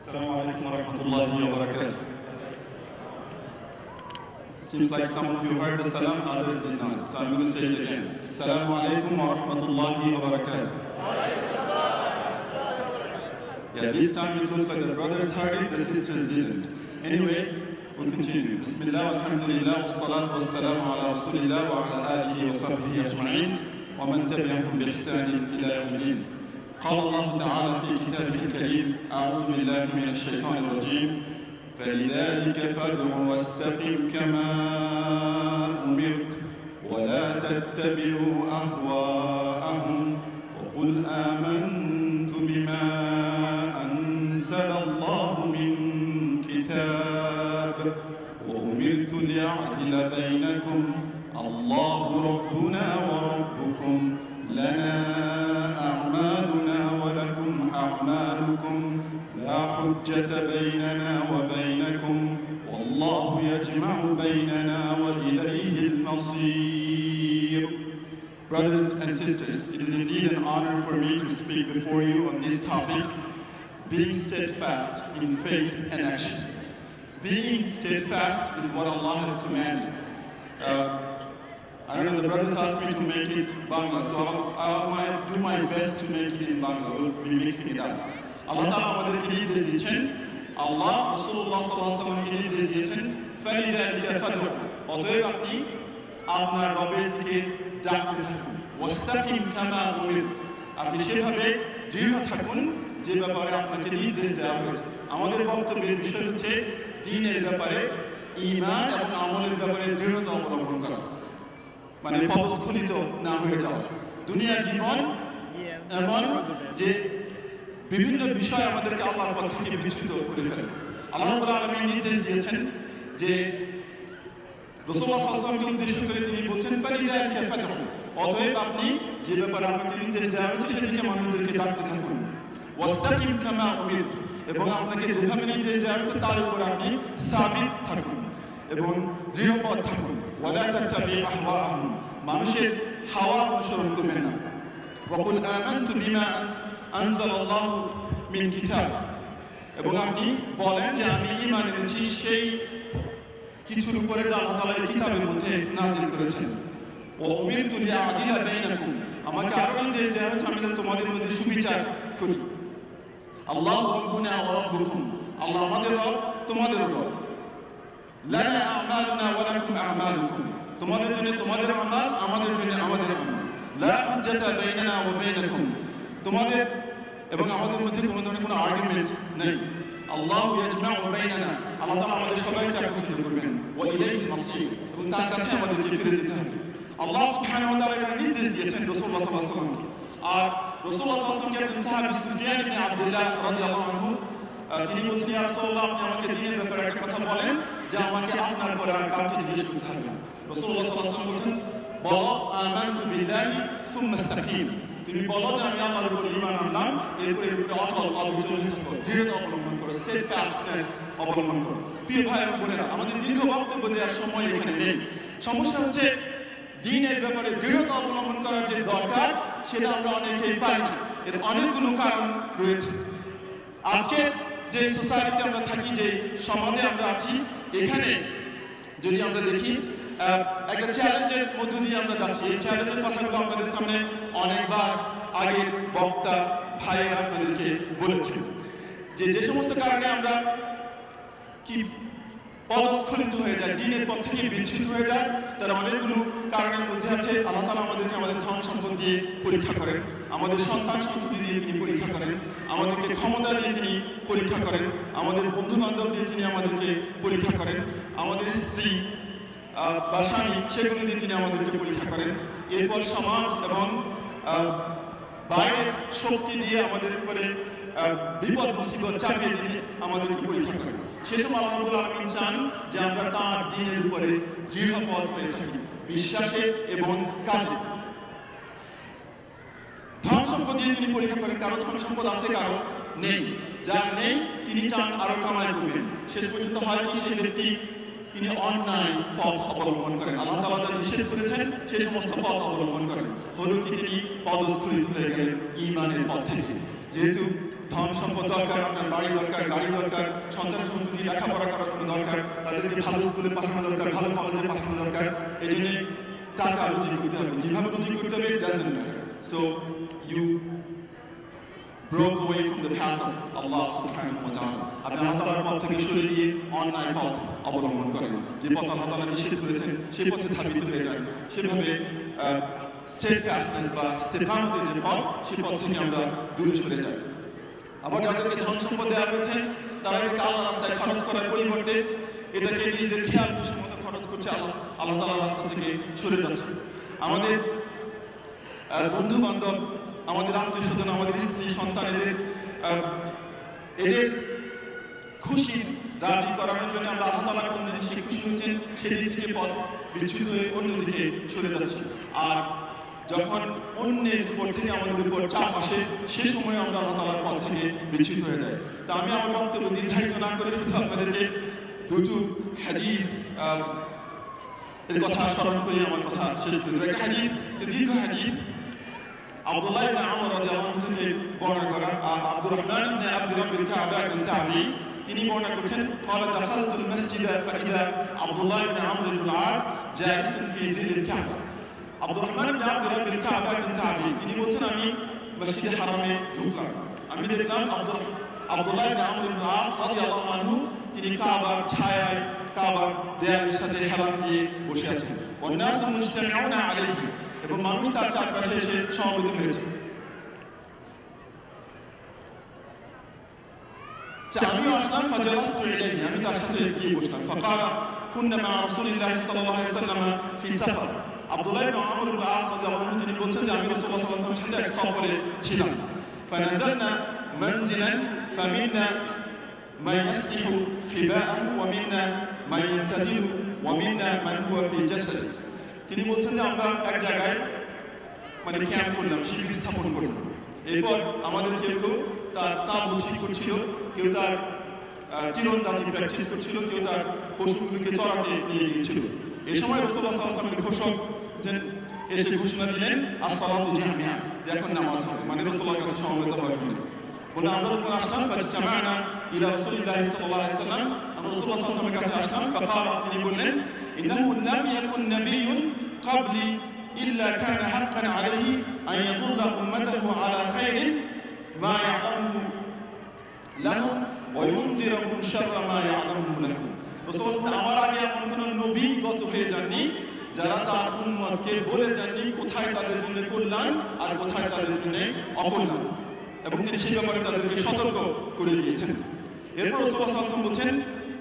Assalamu alaikum wa rahmatullahi wa barakatuh. Seems like some of you heard the salam, others did not. So I'm going to say it again. Assalamu alaikum wa rahmatullahi wa barakatuh. Yeah, this time it looks like the brothers heard it, the sisters didn't. Anyway, we'll continue. Bismillah, alhamdulillah, wassalatu wassalamu ala rasulillah wa ala alihi wa sahbihi ajma'in wa man tabi'ahum bi ihsanin ila yawmiddin. قال الله تعالى في كتابه الكريم أعوذ بالله من الشيطان الرجيم فلذلك فادع واستقم كما أمرت ولا تتبعوا أهواءهم وقل آمنت بما أنزل الله من كتاب وأمرت لأعدل بينكم الله ربنا وربكم لنا أعمالنا ولكم أعمالكم لا حجة بيننا وبينكم والله يجمع بيننا وإليه المصير. Brothers and sisters, it is indeed an honor for me to speak before you on this topic, being steadfast in faith and action. Being steadfast is what Allah has commanded. I don't know, the brothers asked me to make it Bangla, so I'll do my best to make it in Bangla. We'll be mixing it up. Allah Ta'ala আমাদেরকে নির্দেশ দিয়েছেন, আল্লাহ রাসূলুল্লাহ সাল্লাল্লাহু আলাইহি ওয়াসাল্লামকে নির্দেশ দিয়েছেন, ফালিযালিকা ফাদউ, অতএব আপনি আপনার রবের দিকে ডাকতে থাকুন, ওয়াস্তাকিম কামা উমিরত, আপনি সেভাবে দৃঢ় থাকুন যে ব্যাপারে আপনাকে নির্দেশ দেওয়া হয়েছে। আমাদের বক্তব্যের বিষয় হচ্ছে দ্বীনের ব্যাপারে ঈমান এবং আমলের ব্যাপারে দৃঢ়তা অবলম্বন করা, মানে পদস্খলিত না হয়ে যাওয়া। দুনিয়ার জীবন এমন যে বিভিন্ন বিষয় আমাদেরকে আল্লাহর পথ থেকে বিচ্যুত করে ফেলে। আল্লাহ রাব্বুল আলামিন নির্দেশ দিয়েছেন যে রাসূলুল্লাহ সাল্লাল্লাহু আলাইহি ওয়াসাল্লামকে উদ্দেশ্য করে তিনি বলছেন ফালিযালিকা ফাদউ, অতএব আপনি যে ব্যাপারে আপনাকে নির্দেশ দেওয়া হয়েছে সেদিকে মানুষদেরকে ডাকতে থাকুন, ওয়াস্তাকিম কামা উমিরত, এবং আপনাকে যেভাবে নির্দেশ দেওয়া হয়েছে তার উপর আপনি সাবিত থাকুন এবং দৃঢ়পদ থাকুন। ওয়ালা তাত্তাবিউ আহওয়াআহুম, মানুষের হাওয়া অনুসরণ করবেন না। ওয়াকুল আমানতু বিমা আনজালাল্লাহু মিন কিতাব, এবং আপনি বলেন যে আমি ঈমান এনেছি সেই কিছুর উপরে যা আল্লাহ তাআলা এই কিতাবের মধ্যে নাযিল করেছেন। ওয়া উমিরতু লিআদিলা বাইনাকুম, আমাকে আরো নির্দেশ দেওয়া হয়েছে আমি যেন তোমাদের মধ্যে সুবিচার করি। আল্লাহু রাব্বুনা ওয়া রাব্বুকুম, আল্লাহ আমাদের রব তোমাদেরও রব। লানা আমালুনা ওয়া লাকুম আমালুকুম, তোমাদের জন্য তোমাদের আমল, আমাদের জন্য আমাদের আমল। লা হুজ্জাতা বাইনানা ওয়া বাইনাকুম, তোমাদের এবং আমাদের মধ্যে কোনো ধরনের কোনো আর্গুমেন্ট নেই। আল্লাহু ইয়াজমাউ বাইনানা, আল্লাহ তাআলা আমাদের সবাইকে একত্রিত করবেন। ওয়া ইলাইহিল মাসির, এবং তার কাছে আমাদেরকে ফিরে যেতে হবে। আল্লাহ সুবহানাহু ওয়া তাআলা এর নির্দেশ দিয়েছেন রাসূলুল্লাহ সাল্লাল্লাহু আলাইহি ওয়াসাল্লামকে। আর রাসূলুল্লাহ সাল্লাল্লাহু আলাইহি ওয়াসাল্লামকে একজন সাহাবী সুফিয়ান ইবনে আব্দুল্লাহ রাদিয়াল্লাহু আনহু তিনি বলছেন, ইয়া রাসূলুল্লাহ, আপনি আমাকে দ্বীনের ব্যাপারে একটা কথা বলেন যে আমাকে আপনার পরে আর কাউকে জিজ্ঞেস করতে হবে না। রাসূলুল্লাহ সাল্লাল্লাহু আলাইহি ওয়াসাল্লাম বলছেন, বলো আমানতু বিল্লাহি সুম্মা ইসতাকিম, তুমি বলো যে আমি আল্লাহর উপর ঈমান আনলাম, এরপর এর উপরে অটল অবিচল থাকো, দৃঢ়তা অবলম্বন করো, স্টেডফাস্টনেস অবলম্বন করো। প্রিয় ভাই এবং বোনেরা, আমাদের দীর্ঘ বক্তব্য দেওয়ার সময় এখানে নেই। সমস্যা হচ্ছে দ্বীনের ব্যাপারে দৃঢ়তা অবলম্বন করার যে দরকার সেটা আমরা অনেকেই পারি না। এর অনেকগুলো কারণ রয়েছে। আজকে যে সোসাইটিতে আমরা থাকি, যে সমাজে আমরা আছি, এখানে যদি আমরা দেখি একটা চ্যালেঞ্জের মধ্য দিয়ে আমরা যাচ্ছি। এই চ্যালেঞ্জের কথাগুলো আপনাদের সামনে অনেকবার আগের বক্তা ভাইয়েরা আপনাদেরকে বলেছেন যে যে সমস্ত কারণে আমরা কি পদস্খলিত হয়ে যায়, দ্বীনের পথ থেকে বিচ্ছিন্ন হয়ে যায়, তার অনেকগুলো কারণের মধ্যে আছে আল্লাহ তাআলা আমাদেরকে আমাদের ধন সম্পদ দিয়ে পরীক্ষা করেন, আমাদের সন্তান সন্ততি দিয়ে তিনি পরীক্ষা করেন, আমাদেরকে ক্ষমতা দিয়ে তিনি পরীক্ষা করেন, আমাদের বন্ধু বান্ধব দিয়ে তিনি আমাদেরকে পরীক্ষা করেন, আমাদের স্ত্রী বা স্বামী সেগুলো দিয়ে তিনি আমাদেরকে পরীক্ষা করেন। এরপর সমাজ এবং বাইরের শক্তি দিয়ে আমাদের উপরে বিপদ মুসিবত চাপিয়ে তিনি আমাদেরকে পরীক্ষা করেন। সেসব আল্লাহ রাব্বুল আলামিন চান যে আমরা তার দ্বীনের উপরে দৃঢ়পদ হয়ে থাকি, বিশ্বাসে এবং কাজে। ধন সম্পদ দিয়ে তিনি পরীক্ষা করেন, কারো ধন সম্পদ আছে কারো নেই, যার নেই তিনি চান আরো কামাই করবেন। শেষ পর্যন্ত হয় কি, সেই ব্যক্তি তিনি অন্যায় পথ অবলম্বন করেন, আল্লাহ তাআলা যা নিষেধ করেছেন সেই সমস্ত পথ অবলম্বন করেন। হলো কি, তিনি পদস্খলিত হয়ে গেলেন ঈমানের পথ থেকে। যেহেতু ধন সম্পদ দরকার, আপনার বাড়ি দরকার, গাড়ি দরকার, সন্তান সন্ততি লেখাপড়া করানো দরকার, তাদেরকে ভালো স্কুলে পাঠানো দরকার, ভালো কলেজে পাঠানো দরকার। এই জন্য টাকা রুজি করতে হবে। কিভাবে রুজি করতে হবে, it doesn't matter. So you broke away from the path of Allah subhanahu wa ta'ala. আপনি আল্লাহ তাআলার পথ থেকে সরে গিয়ে অন্যায় পথ অবলম্বন করেন। যে পথ আল্লাহ তাআলা নিষেধ করেছেন সেই পথে ধাবিত হয়ে যান। সেভাবে steadfastness বা ইস্তেকামতের যে পথ, সেই পথ থেকে আমরা দূরে সরে যাই। আবার যাদেরকে ধন সম্পদ দেওয়া হয়েছে তারা এটাকে আল্লাহর রাস্তায় খরচ করার পরিবর্তে এটাকে নিজেদের খেয়াল খুশি মতো খরচ করছে, আল্লাহ তাআলার রাস্তা থেকে সরে যাচ্ছে। আমাদের বন্ধু বান্ধব, আমাদের আত্মীয় স্বজন, আমাদের স্ত্রী সন্তান, এদের খুশি রাজি করানোর জন্য আমরা আল্লাহ তাআলা কোন জিনিসে খুশি হচ্ছেন সেদিক থেকে পথ বিচ্যুত হয়ে অন্যদিকে সরে যাচ্ছি। আর যখন অন্যের উপর থেকে আমাদের উপর চাপ আসে সে সময় আমরা আল্লাহ তাআলার পথ থেকে বিচ্যুত হয়ে যাই। তা আমি আমার বক্তব্য দীর্ঘায়িত না করে শুধু আপনাদেরকে দুটো হাদিস এর কথা স্মরণ করে আমার কথা শেষ করে দেব। একটা হাদিস, দীর্ঘ হাদিস, আব্দুল্লাহ ইবনে আমর রাদিয়াল্লাহু আনহু থেকে বর্ণনা করা। আব্দুর রহমান ইবনে আব্দুর রাব্বিল কাবা বিন তাবি তিনি বর্ণনা করছেন, قال دخلت المسجد فإذا عبد الله بن عمرو بن العاص جالس في ظل الكعبة। আব্দুর রহমান ইবনে আব্দুর রাব্বিল কাবা বিন তাবি তিনি বলছেন, আমি মসজিদে হারামে ঢুকলাম, আমি দেখলাম আব্দুল্লাহ ইবনে আমর ইবনে আস রাদিয়াল্লাহু আনহু তিনি কাবার ছায়ায়, কাবার দেয়ালের সাথে হেলান দিয়ে বসে আছেন। والناس مجتمعون عليه, এবং মানুষ তার চারপাশে এসে সমবেত হয়েছে। আমিও আসলাম, فجلست إليه, আমি তার সাথে গিয়ে বসলাম। فقال كنا مع رسول الله صلى الله عليه وسلم في سفر। আব্দুল্লাহ ইবনে আমর ইবনে আস রাদিয়াল্লাহু আনহু তিনি বলছেন যে আমি রাসূলুল্লাহ সাল্লাল্লাহু আলাইহি ওয়াসাল্লামের সাথে এক সফরে ছিলাম। فنزلنا منزلا فمنا من يصلح خباءه ومنا من ينتدل ومنا من هو في جسده। তিনি বলছেন যে আমরা এক জায়গায় মানে ক্যাম্প করলাম, শিবির স্থাপন করলাম। এরপর আমাদের কেউ কেউ তার তাঁবু ঠিক করছিল, কেউ তার তীরন্দাজি প্র্যাকটিস করছিল, কেউ তার পশুগুলোকে চড়াতে নিয়ে গিয়েছিল। এই সময় রাসূলুল্লাহ সাল্লাল্লাহু আলাইহি ওয়াসাল্লামের ঘোষক এসে ঘোষণা দিলেন, আসসালাতু জামিয়া, এখন নামাজ হবে, মানে রাসূলুল্লাহর কাছে সমবেত হওয়ার জন্য। বলে আমরা যখন আসলাম, ফাজতামা'না ইলা রাসূলিল্লাহি সাল্লাল্লাহু আলাইহি ওয়াসাল্লাম, আমরা রাসূলুল্লাহ সাল্লাল্লাহু আলাইহি ওয়াসাল্লামের কাছে আসলাম। ফাকালা, তিনি বললেন, ইন্নাহু লাম ইয়াকুন নাবিয়্যুন ক্বাবলি ইল্লা কানা হাক্কান আলাইহি আন ইয়াদুল্লা উম্মাতাহু আলা খায়রিন মা ইয়া'লামুহু লাহুম ওয়া ইউনযিরুহুম শাররা মা ইয়া'লামুহু লাহুম। রাসূলুল্লাহ আমার আগে এমন কোন নবী গত হয়ে যাননি যারা তার উম্মতকে বলে যাননি কোথায় তাদের জন্য কল্যাণ আর কোথায় তাদের জন্য অকল্যাণ, এবং তিনি সেই ব্যাপারে তাদেরকে সতর্ক করে দিয়েছেন। এরপর রাসূলুল্লাহ সাল্লাল্লাহু আলাইহি ওয়াসাল্লাম বলছেন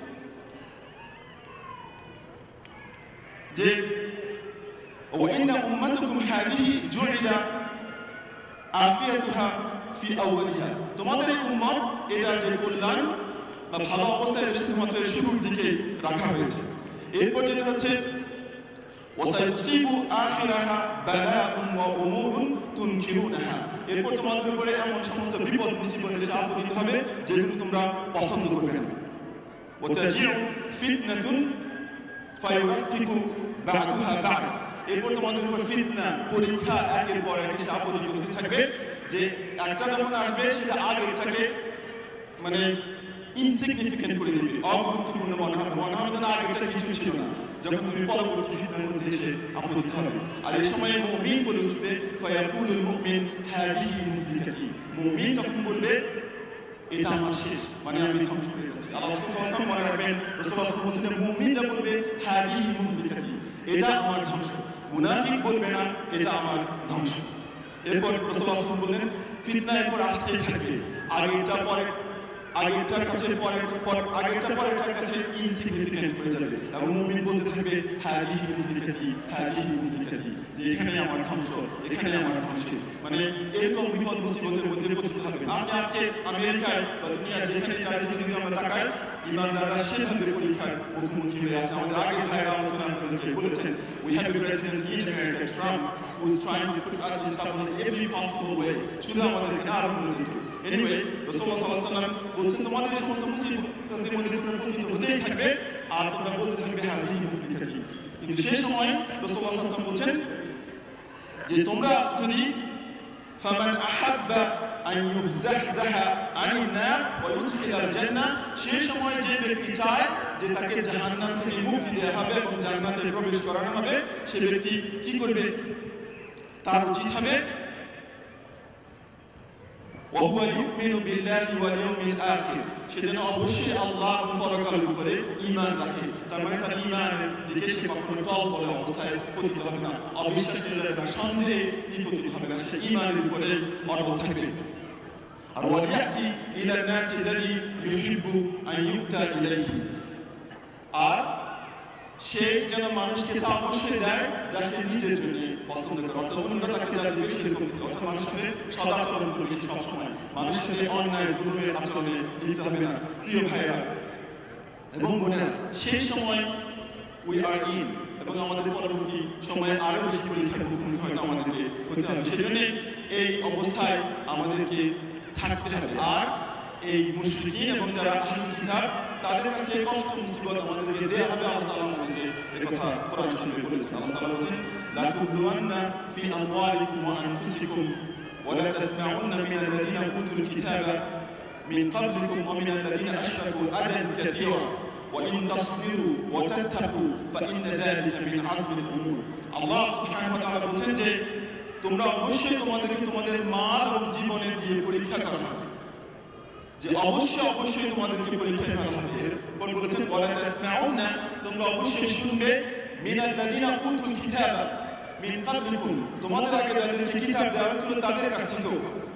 যে ওয়া ইন্না উম্মাতাকুম হাদিহি জুইলা আফিয়াতুহা ফি আউয়ালিহা, তোমাদের এই উম্মত এটা যে কল্যাণ বা ভালো অবস্থায় শুধুমাত্র শুরুর দিকে রাখা হয়েছে। এরপর যেটা হচ্ছে ওয়াসাইসিবু আখিরাহা বালাউন ওয়া উমুরুন তুনকিরুনাহা, এরপর তোমাদের উপরে এমন সমস্ত বিপদ মুসিবত এসে আপতিত হবে যেগুলো তোমরা পছন্দ করবে না। ওয়াতাজিউ ফিতনাতুন ফায়ুরাক্কিকু বা'দুহা বা'দ, এরপর তোমাদের উপর ফিতনা, পরীক্ষা একের পর এক এসে আপতিত হতে থাকবে, যে একটা যখন আসবে সেটা আগেরটাকে মানে ইনসিগনিফিকেন্ট করে দিবে, অগুরুত্বপূর্ণ মনে হবে যেন আগেরটা কিছু ছিল না, যখন তুমি পরবর্তী ফিতনার মধ্যে এসে আপতিত হবে। আর এই সময় মুমিন বলে উঠবে, ফায়াকুলুল মুমিন হাদিহি মুহলিকাতি, মুমিন তখন বলবে এটা আমার শেষ, মানে আমি ধ্বংস হয়ে যাচ্ছি। আল্লাহ রাসূল সাল্লাল্লাহু আলাইহি ওয়াসাল্লাম মনে রাখবেন, রাসূল সাল্লাল্লাহু আলাইহি ওয়াসাল্লাম বলছেন মুমিনরা বলবে হাদিহি মুহলিকাতি, এটা আমার ধ্বংস, মুনাফিক বলবে না এটা আমার ধ্বংস। এরপর রাসূল সাল্লাল্লাহু আলাইহি ওয়াসাল্লাম বললেন ফিতনা এরপর আসতেই থাকবে, আগেরটা পরে আগেরটার কাছে পরেরটার কাছে ইনসিগনিফিকেন্ট হয়ে যাবে, এবং মুমিন বলতে থাকবে হাদিহি মুহলিকাতি হাদিহি মুহলিকাতি, যে এখানে আমার ধ্বংস, এখানে আমার ধ্বংস, মানে এরকম বিপদ মুসিবতের মধ্যে পতিত হবে। আপনি আজকে আমেরিকায় বা দুনিয়ার যেখানে চারিদিকে যদি আমরা তাকাই, ইমানদাররা সেভাবে পরীক্ষার মুখোমুখি হয়ে আছে। আমাদের আগের ভাইয়েরা আলোচনা আপনাদেরকে বলেছেন, we have a president in America, Trump, who is trying to put us in trouble in every possible way, শুধু আমাদেরকে না আরো অন্যদিকে। এনিওয়ে রাসূলুল্লাহ সাল্লাল্লাহু আলাইহি ওয়াসাল্লাম বলছেন তোমাদের এই সমস্ত মুসিবতের মধ্যে তোমরা পতিত হতেই থাকবে আর তোমরা বলতে থাকবে হাদিহি মুহলিকাতি। কিন্তু সেই সময় রাসূলুল্লাহ সাল্লাল্লাহু আলাইহি ওয়াসাল্লাম বলছেন যে তোমরা যদি ফামান আহাব্বা আন ইউযহযাহা আনিন নার ওয়া ইউদখিলাল জান্নাহ, সেই সময় যে ব্যক্তি চায় যে তাকে জাহান্নাম থেকে মুক্তি দেওয়া হবে এবং জান্নাতে প্রবেশ করানো হবে, সে ব্যক্তি কি করবে? তার উচিত হবে ওয়াহুয়া ইউমিনু বিল্লাহি ওয়াল ইয়াউমিল আখির, সে যেন অবশ্যই আল্লাহ এবং পরকালের উপরে ঈমান রাখে। তার মানে তার ঈমানের দিকে সে কখনো টল বলে অবস্থায় পতিত হবে না, অবিশ্বাসী হয়ে যাবে না, সন্দেহে পতিত হবে না, সে ঈমানের উপরে অটল থাকবে। আর ওয়ালিয়াতি ইলান নাসি আল্লাযী ইউহিব্বু আন ইউতা ইলাইহি, আর সে যেন মানুষকে তা অবশ্যই দেয় যা সে নিজের জন্য পছন্দ করে, অর্থাৎ অন্যরা তাকে যা দেবে সেরকম দিতে, অর্থাৎ মানুষের সাথে সদাচরণ করবে সে সবসময়, মানুষের সাথে অন্যায় জুলুমের আচরণে লিপ্ত হবে না। প্রিয় ভাইরা এবং বোনেরা, সেই সময় উই আর ইন, এবং আমাদের পরবর্তী সময়ে আরো বেশি পরীক্ষার মুখোমুখি হয়তো আমাদেরকে হতে হবে, সেজন্য এই অবস্থায় আমাদেরকে থাকতে হবে। আর এই মুশরিকিন এবং যারা আহলুল কিতাব, তাদের কাছ থেকে কষ্ট মুসিবত আমাদেরকে দেয়া হবে। আল্লাহ তাআলা আমাদেরকে এই কথা কোরআন শরীফে বলেছেন। আল্লাহ তাআলা বলেছেন, লা তুবলুওয়ান্না ফি আমওয়ালিকুম ওয়া আনফুসিকুম ওয়া লা তাসমাউন্না মিনাল লাযিনা উতুল কিতাবা মিন ক্বাবলিকুম ওয়া মিনাল লাযিনা আশরাকু আদান কাসীরা ওয়া ইন তাসবিরু ওয়া তাত্তাকু ফা ইন্না যালিকা মিন আযমিল উমুর। আল্লাহ সুবহানাহু ওয়া তাআলা বলেছেন যে তোমরা অবশ্যই তোমাদের মাল এবং জীবনের দিয়ে পরীক্ষা করা হবে, যে অবশ্যই তোমাদেরকে পরীক্ষা করা হবে। এরপর বলেছেন ওয়ালা তাসমাউনা, তোমরা অবশ্যই শুনবে, মিনাল লাযিনা উতুল কিতাবা মিন ক্বাবলিকুম, তোমাদের আগে যাদেরকে কিতাব দেওয়া হয়েছিল তাদের কাছ থেকেও,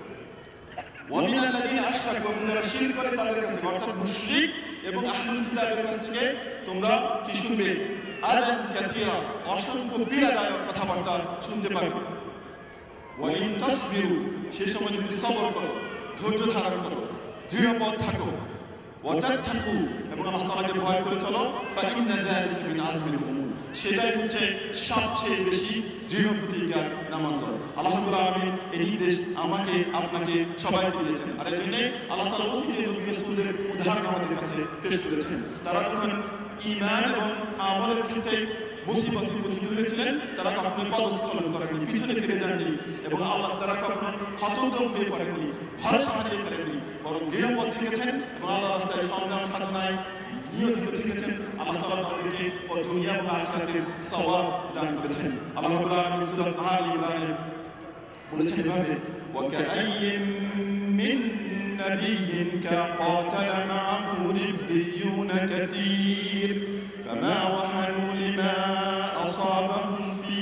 ওয়া মিনাল লাযিনা আশরাকু, যারা শিরক করে তাদের কাছ থেকে, অর্থাৎ মুশরিক এবং আহলুল কিতাবের কাছ থেকে তোমরা কি শুনবে? আযান কাসীরা, অসংখ্য পীড়াদায়ক কথাবার্তা শুনতে পাবে। ওয়া ইন তাসবিরু, সেই সময় যদি সবর করো, ধৈর্য ধারণ করো, দৃঢ়পদ থাকো, ওয়া তাত্তাকু, এবং আল্লাহ তাআলাকে ভয় করে চলো, ফা ইন্না যালিকা মিন আযমিল উমুর, সেটাই হচ্ছে সবচেয়ে বেশি দৃঢ় প্রতিজ্ঞার নামান্তর। আল্লাহ রাব্বুল আলামিন এই নির্দেশ আমাকে আপনাকে সবাইকে দিয়েছেন। আর এই জন্য আল্লাহ তাআলা অতীতে নবী রাসূলদের উদাহরণ আমাদের কাছে পেশ করেছেন। তারা যখন ঈমান এবং আমলের ক্ষেত্রে মুসিবতে পতিত হয়েছিলেন, তারা কখনোই পদস্খলন করেননি, পিছনে ফিরে যাননি, এবং আল্লাহ তারা কখনো হতোদ্যম হয়ে পড়েননি, ভরসা হারিয়ে ফেলেননি, বরং দৃঢ়পদ থেকেছেন এবং আল্লাহর রাস্তায় সংগ্রাম সাধনায় নিয়োজিত থেকেছেন। আল্লাহ তাআলা তাদেরকে দুনিয়া এবং আখিরাতের সওয়াব দান করেছেন। আল্লাহ রাব্বুল আলামিন সূরা আলে ইমরানে বলেছেন এভাবে, ওয়া কাআইয়িন মিন নাবিয়্যিন কাতালা মা'আহু রিব্বিয়ুনা কাসীর ফামা ওয়াহানু লিমা আসাবাহুম ফি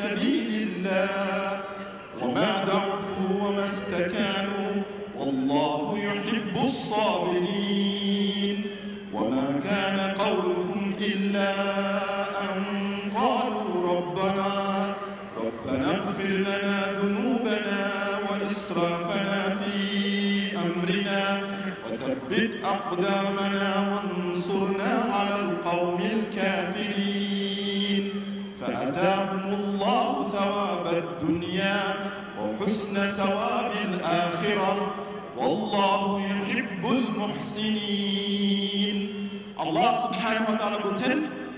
সাবিলিল্লাহ ওয়া মা দা'ফু ওয়া মাস্তাকানু والله يحب الصابرين وما كان قولهم إلا أن قالوا ربنا اغفر لنا ذنوبنا وإسرافنا في أمرنا وثبت أقدامنا وانصرنا على القوم الكافرين فأتاهم الله ثواب الدنيا وحسن ثواب الآخرة والله يحب المحسنين। আল্লাহ সুবহানাহু ওয়া তাআলা বলেন,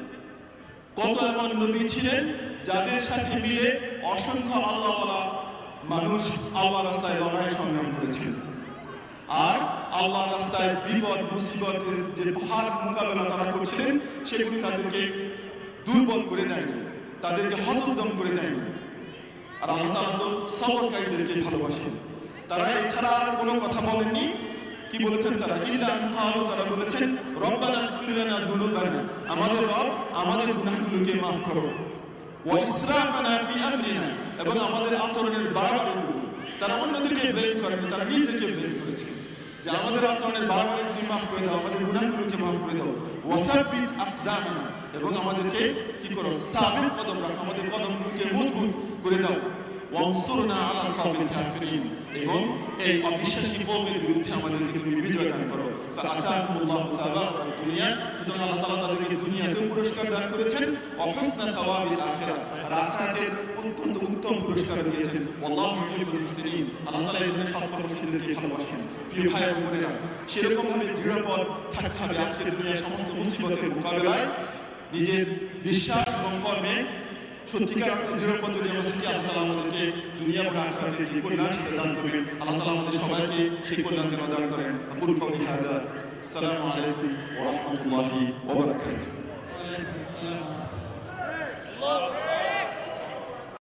কত এমন নবী ছিলেন যাদের সাথে মিলে অসংখ্য আল্লাহওয়ালা মানুষ আল্লাহর রাস্তায় লড়াই সংগ্রাম করেছেন, আর আল্লাহর রাস্তায় বিপদ মুসিবতের যে পাহাড় মোকাবেলা তারা করছিলেন সেগুলি তাদেরকে দুর্বল করে দেয়নি, তাদেরকে হতোদ্যম করে দেয়নি। আর আল্লাহ তাআলা তো সবরকারীদেরকে ভালোবাসেন। তারা এছাড়া আর কোনো কথা বলেননি। কি বলেছেন তারা? ইল্লা আন ক্বালু, তারা বলেছেন রব্বানা ইগফির লানা যুনুবানা, আমাদের রব আমাদের গুনাহগুলোকে maaf করো, ওয়া ইসরাফানা ফি আমরিনা, এবং আমাদের আচরণের বাড়াবাড়িগুলো। তারা অন্যদেরকে ব্লেম করেনি, তারা নিজেদেরকে ব্লেম করেছে যে আমাদের আচরণের বাড়াবাড়ি তুমি maaf করে দাও, আমাদের গুনাহগুলোকে maaf করে দাও, ওয়া সাব্বিত আকদামানা, এবং আমাদেরকে কি করো? সাবিত কদম রাখো, আমাদের কদমগুলোকে মজবুত করে দাও, ওয়ানসুরনা আলাল কওমিল কাফিরিন, এবং এই অবিশ্বাসী কওমের বিরুদ্ধে আমাদেরকে তুমি বিজয় দান করো। ফাআতাহুমুল্লাহু সাওয়াবাদ দুনিয়া, সুতরাং আল্লাহ তাআলা তাদেরকে দুনিয়াতেও পুরস্কার দান করেছেন, ওয়া হুসনা সাওয়াবিল আখিরাহ, আর আখিরাতের অত্যন্ত উত্তম পুরস্কার দিয়েছেন। আল্লাহু ইউহিব্বুল মুহসিনিন, আল্লাহ তাআলা এই ধরনের সৎকর্মশীলদেরকে ভালোবাসেন। প্রিয় ভাই এবং বোনেরা, সেরকম ভাবে দৃঢ়পদ থাকতে হবে আজকের দুনিয়ার সমস্ত মুসিবতের মোকাবেলায়, নিজের বিশ্বাস এবং কর্মে সত্যিকার অর্থে দৃঢ়পদ যদি আমরা থাকি, আল্লাহ তাআলা আমাদেরকে দুনিয়া এবং আখিরাতে যে কল্যাণ সেটা দান করবেন। আল্লাহ তাআলা আমাদের সবাইকে সেই কল্যাণ যেন দান করেন। আকুলু কাওলি হাযা। আসসালামু আলাইকুম ওয়া রাহমাতুল্লাহি ওয়া বারাকাতুহু।